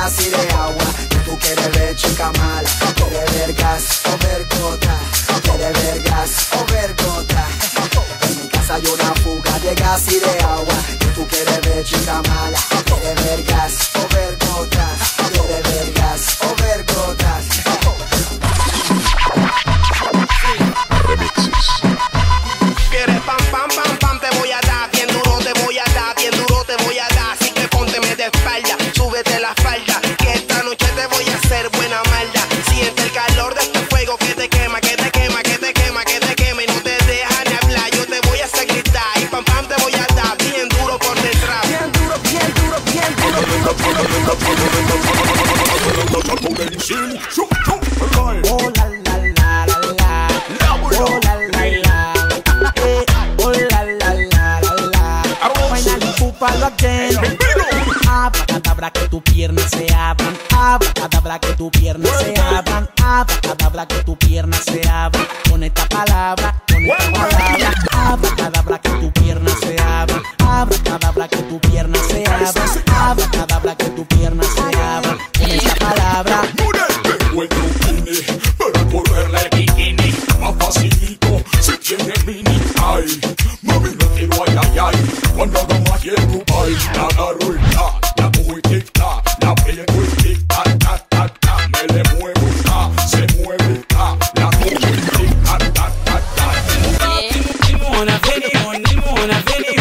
gas y de agua. Que tú quieres ver, chica mala. Quieres ver gas o ver gota. Quieres ver gas o ver gota. En mi casa hay una fuga de gas y de agua. Que tú quieres ver, chica mala. Quieres ver gas o ver gotas. Quieres ver gas o ver gotas. Quieres pam, pam, pam, pam, te voy a dar. Bien duro te voy a dar, bien duro te voy a dar. Así que pónteme de espalda, súbete la falda, que esta noche te voy a hacer buena malda. Siente el calor de este fuego que te quema, que te quema, que te quema, que te quema y no te deja ni hablar. Yo te voy a hacer gritar y pam, pam te voy a dar, bien duro por detrás. Bien duro, bien duro, bien duro. Oh la la la la la. Oh la la la. Oh la la la la. Final empúpalo again. Abracadabra que tu pierna se abran. Abracadabra que tu pierna se abran. Abracadabra que tu pierna se abran. Con esta palabra, con esta palabra. Abracadabra que tu pierna se abran. Abracadabra que tu pierna se abran. Abracadabra que tu pierna se abran. Con esta palabra. Pero por verla el bikini más facilito, si tiene mini. Ay, mami no quiero ay, ay, ay. Cuando haga magia en Dubai, la agarro y la cojo y tic-tac. La pego y tic-tac, tac, tac, tac. Me le muevo, se mueve, la cojo y tic-tac, tac, tac, tac. Una veni, una veni,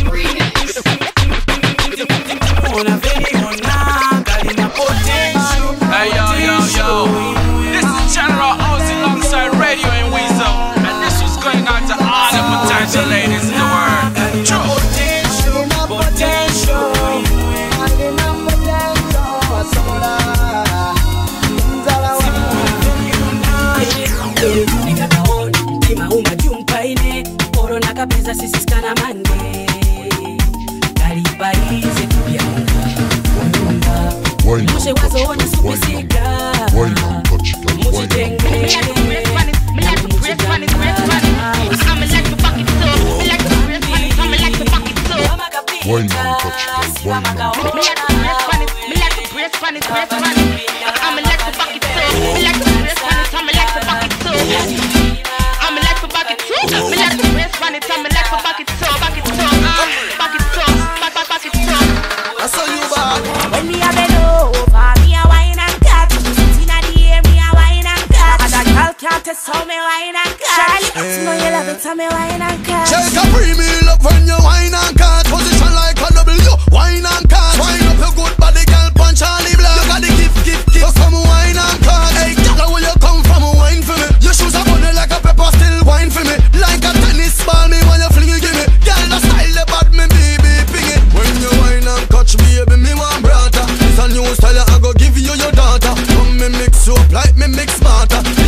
hey yo, yo, yo. This is General House alongside Radio and Weasel. And this was going out to all the potential ladies in the world. True. Potential. Kapeza sisi skana mande Kariba hizi kuyaunga Moshe wazo wana supisika Moshe tenge Me like to break funny I'm like to bucket so Me like to break funny I'm like to bucket so Wine man touch them, wine man touch them. Me like to break funny I'm like to bucket so Me like to break funny I'm like to bucket so I'm like to bucket so Me like to break funny I'm like to bucket so Bucket so, bucket so, bucket so I saw you back. When me a bend over, me a wine and cut. Inna the air, me a wine and cut. And that girl can't test how me wine and cut. Charlie, you know you love it, how me wine and cut. Shake a premium up when you wine and cut. Position like a W, wine and cut. Wine up your good body, girl, punch Charlie Black. You got the gift, so come wine and cut. Hey, girl, where you come from, wine for me. Your shoes are funny like a pepper, still wine for me. Like a tennis ball, me when you fling it, give me. Girl, the style, the bad, me baby, ping it. When you wine and catch me, baby, me want brata. This a new style, I go give you your daughter. Come me mix you up like me mix smarter.